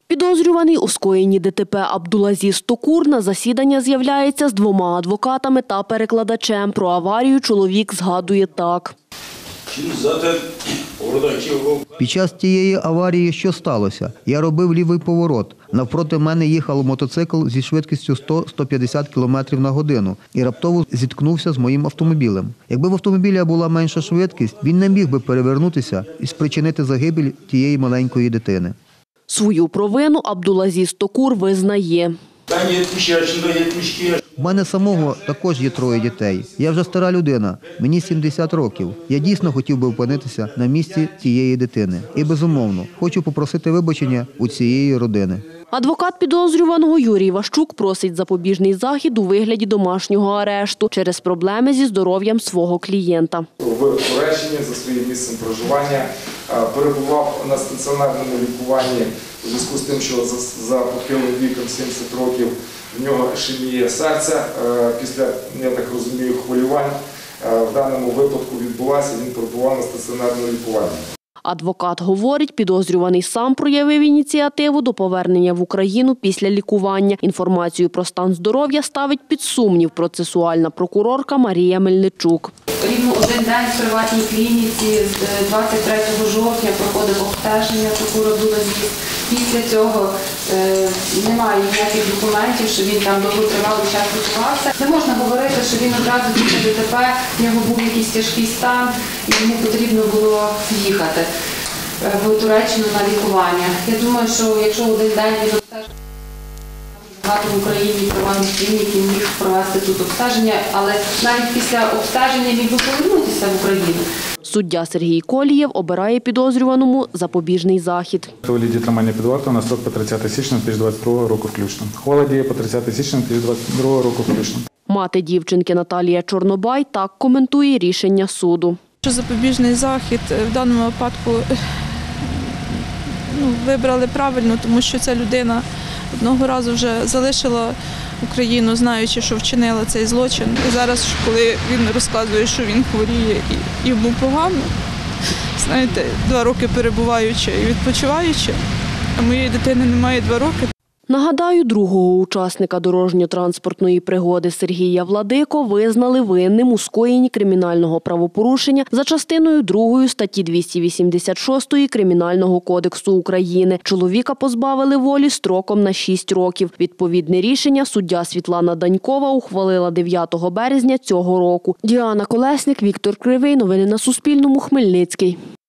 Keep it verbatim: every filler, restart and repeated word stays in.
Підозрюваний у скоєнні ДТП Абдулазіз Токур на засідання з'являється з двома адвокатами та перекладачем. Про аварію чоловік згадує так. Під час тієї аварії що сталося? Я робив лівий поворот. Навпроти мене їхав мотоцикл зі швидкістю сто - сто п'ятдесят кілометрів на годину і раптово зіткнувся з моїм автомобілем. Якби в автомобіля була менша швидкість, він не міг би перевернутися і спричинити загибель тієї маленької дитини. Свою провину Абдулазіз Токур визнає. У мене самого також є троє дітей. Я вже стара людина, мені сімдесят років. Я дійсно хотів би опинитися на місці цієї дитини. І, безумовно, хочу попросити вибачення у цієї родини. Адвокат підозрюваного Юрій Ващук просить запобіжний захід у вигляді домашнього арешту через проблеми зі здоров'ям свого клієнта. В Туреччині за своїм місцем проживання перебував на стаціонарному лікуванні у зв'язку з тим, що за похилим віком сімдесят років в нього ішемія серця. Після, я так розумію, хвилювань в даному випадку відбулася, він перебував на стаціонарному лікуванні. Адвокат говорить, підозрюваний сам проявив ініціативу до повернення в Україну після лікування. Інформацію про стан здоров'я ставить під сумнів процесуальна прокурорка Марія Мельничук. Рівно один день в приватній клініці з двадцять третього жовтня проходив обстеження Токур Абдулазіз. Після цього е, немає ніяких документів, що він там довготривалий час лікувався. Не можна говорити, що він одразу після ДТП, в нього був якийсь тяжкий стан і йому потрібно було їхати в Туреччину на лікування. Я думаю, що якщо один день він обстежив, багато в Україні приватних клінік і міг провести тут обстеження, але навіть після обстеження міг би повернутися в Україну. Суддя Сергій Колієв обирає підозрюваному запобіжний захід. У вигляді тримання під вартою на строк по тридцяте січня дві тисячі двадцять другого року включно. Ухвала діє по тридцяте січня дві тисячі двадцять другого року включно. Мати дівчинки Наталія Чорнобай так коментує рішення суду. Запобіжний захід в даному випадку ну, вибрали правильно, тому що ця людина одного разу вже залишила Україну, знаючи, що вчинила цей злочин. І зараз, коли він розказує, що він хворіє і йому погано, знаєте, два роки перебуваючи і відпочиваючи, а моєї дитини немає два роки. Нагадаю, другого учасника дорожньо-транспортної пригоди Сергія Владико визнали винним у скоєнні кримінального правопорушення за частиною другої статті двісті вісімдесят шість Кримінального кодексу України. Чоловіка позбавили волі строком на шість років. Відповідне рішення суддя Світлана Данькова ухвалила дев'ятого березня цього року. Діана Колесник, Віктор Кривий. Новини на Суспільному. Хмельницький.